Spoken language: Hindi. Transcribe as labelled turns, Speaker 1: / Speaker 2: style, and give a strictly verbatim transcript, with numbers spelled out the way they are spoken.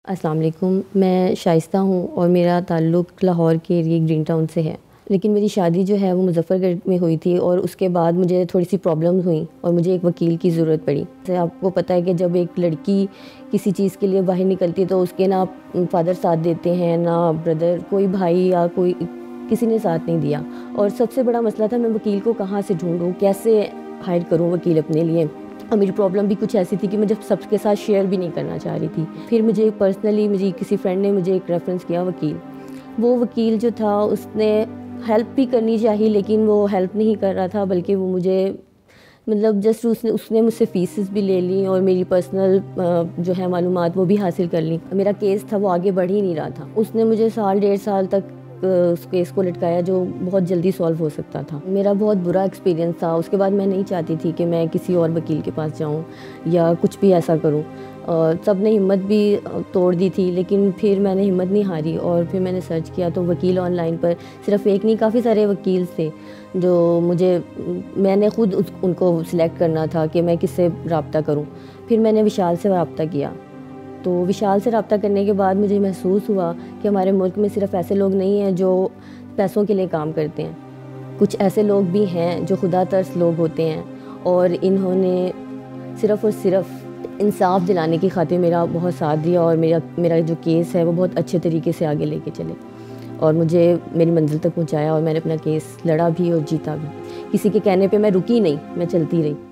Speaker 1: अस्सलाम वालेकुम, मैं शाइस्ता हूँ और मेरा ताल्लुक़ लाहौर के एरिए ग्रीन टाउन से है। लेकिन मेरी शादी जो है वो मुज़फ़्फ़रगढ़ में हुई थी और उसके बाद मुझे थोड़ी-सी प्रॉब्लम्स हुई और मुझे एक वकील की ज़रूरत पड़ी। जैसे आपको पता है कि जब एक लड़की किसी चीज़ के लिए बाहर निकलती है तो उसके ना फ़ादर साथ देते हैं, ना ब्रदर, कोई भाई या कोई किसी ने साथ नहीं दिया। और सबसे बड़ा मसला था मैं वकील को कहाँ से ढूँढूँ, कैसे हायर करूँ वकील अपने लिए। और मेरी प्रॉब्लम भी कुछ ऐसी थी कि मैं जब सबके साथ शेयर भी नहीं करना चाह रही थी। फिर मुझे पर्सनली मेरी किसी फ्रेंड ने मुझे एक रेफ़रेंस किया वकील। वो वकील जो था उसने हेल्प भी करनी चाहिए लेकिन वो हेल्प नहीं कर रहा था, बल्कि वो मुझे मतलब जस्ट उसने उसने मुझसे फ़ीसेस भी ले ली और मेरी पर्सनल जो है मालूमात वो भी हासिल कर ली। मेरा केस था वो आगे बढ़ ही नहीं रहा था। उसने मुझे साल डेढ़ साल तक उस केस को लटकाया जो बहुत जल्दी सॉल्व हो सकता था। मेरा बहुत बुरा एक्सपीरियंस था। उसके बाद मैं नहीं चाहती थी कि मैं किसी और वकील के पास जाऊँ या कुछ भी ऐसा करूँ। सब ने हिम्मत भी तोड़ दी थी लेकिन फिर मैंने हिम्मत नहीं हारी और फिर मैंने सर्च किया तो वकील ऑनलाइन पर सिर्फ़ एक नहीं काफ़ी सारे वकील थे जो मुझे मैंने ख़ुद उस उनको सिलेक्ट करना था कि मैं किससे रब्ता करूँ। फिर मैंने विशाल से रब्ता किया। तो विशाल से रब्ता करने के बाद मुझे महसूस हुआ कि हमारे मुल्क में सिर्फ़ ऐसे लोग नहीं हैं जो पैसों के लिए काम करते हैं। कुछ ऐसे लोग भी हैं जो खुदा तरस लोग होते हैं और इन्होंने सिर्फ़ और सिर्फ़ इंसाफ दिलाने की खातिर मेरा बहुत साथ दिया और मेरा मेरा जो केस है वो बहुत अच्छे तरीके से आगे लेके चले और मुझे मेरी मंज़िल तक पहुँचाया और मैंने अपना केस लड़ा भी और जीता भी। किसी के कहने पे मैं रुकी नहीं, मैं चलती रही।